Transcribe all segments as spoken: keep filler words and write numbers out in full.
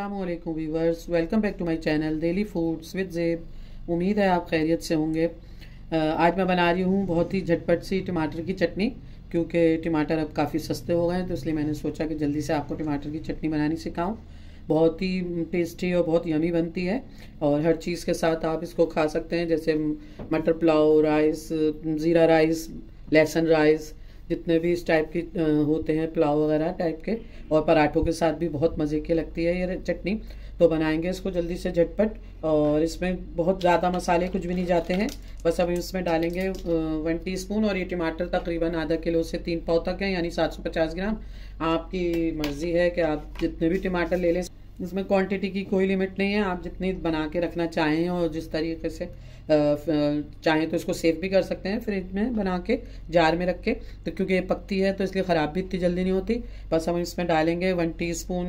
अस्सलामुअलैकुम viewers, welcome back to my channel daily foods with Zeb. उम्मीद है आप खैरियत से होंगे। आज मैं बना रही हूँ बहुत ही झटपट सी टमाटर की चटनी, क्योंकि टमाटर अब काफ़ी सस्ते हो गए हैं, तो इसलिए मैंने सोचा कि जल्दी से आपको टमाटर की चटनी बनानी सिखाऊं। बहुत ही टेस्टी और बहुत यमी बनती है और हर चीज़ के साथ आप इसको खा सकते हैं, जैसे मटर पुलाव, राइस, ज़ीरा राइस, लहसुन राइस, जितने भी इस टाइप के होते हैं पुलाव वगैरह टाइप के, और पराठों के साथ भी बहुत मज़े की लगती है ये चटनी। तो बनाएंगे इसको जल्दी से झटपट, और इसमें बहुत ज़्यादा मसाले कुछ भी नहीं जाते हैं। बस अभी इसमें डालेंगे वन टीस्पून, और ये टमाटर तकरीबन आधा किलो से तीन पाव तक है, यानी सात सौ पचास ग्राम। आपकी मर्ज़ी है कि आप जितने भी टमाटर ले लें, इसमें क्वांटिटी की कोई लिमिट नहीं है। आप जितनी बना के रखना चाहें और जिस तरीके से चाहें तो इसको सेव भी कर सकते हैं फ्रिज में बना के, जार में रख के। तो क्योंकि ये पकती है तो इसलिए ख़राब भी इतनी जल्दी नहीं होती। बस हम इसमें डालेंगे वन टीस्पून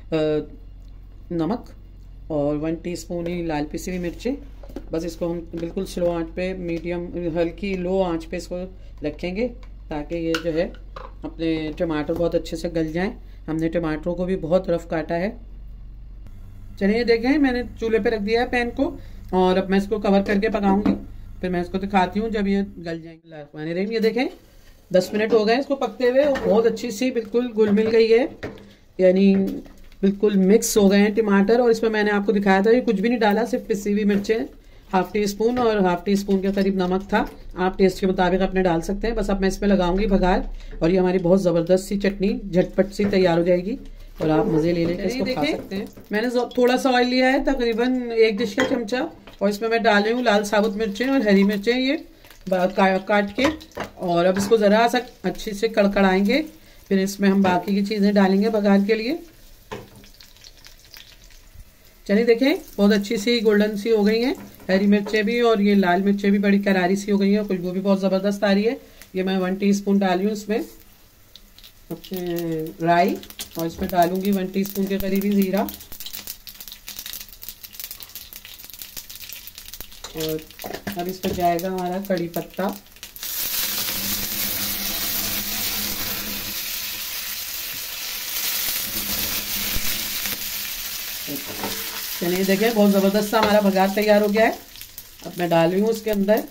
नमक और वन टीस्पून ही लाल पिसी हुई मिर्ची। बस इसको हम बिल्कुल स्लो आंच पे, मीडियम हल्की लो आंच पे इसको रखेंगे, ताकि ये जो है अपने टमाटर बहुत अच्छे से गल जाएं। हमने टमाटरों को भी बहुत रफ काटा है। चलिए देखें, मैंने चूल्हे पे रख दिया है पैन को, और अब मैं इसको कवर करके पकाऊंगी, फिर मैं इसको दिखाती हूँ जब ये गल जाएंगे। ये देखें दस मिनट हो गए इसको पकते हुए, बहुत अच्छी सी बिल्कुल घुल मिल गई है, यानी बिल्कुल मिक्स हो गए हैं टमाटर। और इसमें मैंने आपको दिखाया था, ये कुछ भी नहीं डाला, सिर्फ पिसी हुई मिर्चें हाफ टी स्पून और हाफ टी स्पून के करीब नमक था। आप टेस्ट के मुताबिक अपने डाल सकते हैं। बस अब मैं इसमें लगाऊंगी बघार, और ये हमारी बहुत ज़बरदस्त सी चटनी झटपट सी तैयार हो जाएगी, और आप मज़े ले लेकर इसको खा सकते हैं। मैंने थोड़ा सा ऑयल लिया है, तकरीबन एक डिश का चमचा, और इसमें मैं डाल रही हूँ लाल साबुत मिर्चें और हरी मिर्चें, ये काट के। और अब इसको ज़रा सा अच्छे से कड़कड़ाएंगे, फिर इसमें हम बाकी की चीज़ें डालेंगे बघार के लिए। चलिए देखें, बहुत अच्छी सी गोल्डन सी हो गई हैं हरी मिर्चें भी, और ये लाल मिर्चें भी बड़ी करारी सी हो गई हैं, खुशबू भी बहुत ज़बरदस्त आ रही है। ये मैं वन टीस्पून डाल रही हूँ इसमें अपने राई, और इसमें डालूंगी वन टीस्पून के करीब ही ज़ीरा, और अब इस पर जाएगा हमारा कड़ी पत्ता। चलिए देखें, बहुत ज़बरदस्त सा हमारा बघार तैयार हो गया है। अब मैं डाल रही हूँ उसके अंदर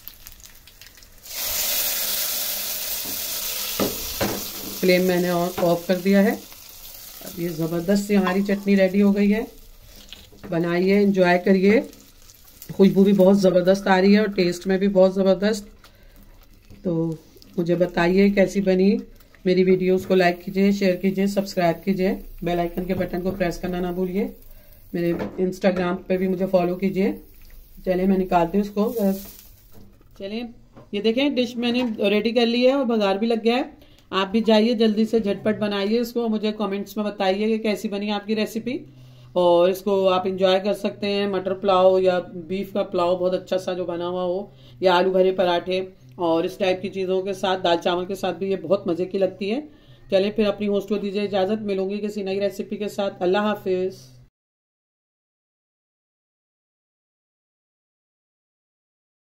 फ्लेम, मैंने ऑफ कर दिया है। अब ये ज़बरदस्त सी हमारी चटनी रेडी हो गई है। बनाइए, एंजॉय करिए। खुशबू भी बहुत ज़बरदस्त आ रही है और टेस्ट में भी बहुत ज़बरदस्त। तो मुझे बताइए कैसी बनी। मेरी वीडियोस को लाइक कीजिए, शेयर कीजिए, सब्सक्राइब कीजिए, बेल आइकन के बटन को प्रेस करना ना भूलिए। मेरे इंस्टाग्राम पे भी मुझे फॉलो कीजिए। चलिए मैं निकालती हूँ इसको। चलिए ये देखें, डिश मैंने रेडी कर ली है और बघार भी लग गया है। आप भी जाइए जल्दी से झटपट बनाइए इसको, मुझे कमेंट्स में बताइए कि कैसी बनी आपकी रेसिपी। और इसको आप इंजॉय कर सकते हैं मटर पुलाव या बीफ का पुलाव बहुत अच्छा सा जो बना हुआ हो, या आलू भरे पराठे और इस टाइप की चीज़ों के साथ, दाल चावल के साथ भी ये बहुत मज़े की लगती है। चलिए फिर अपनी होस्ट को दीजिए इजाज़त, मिलूंगी किसी नई रेसिपी के साथ। अल्लाह हाफिज़।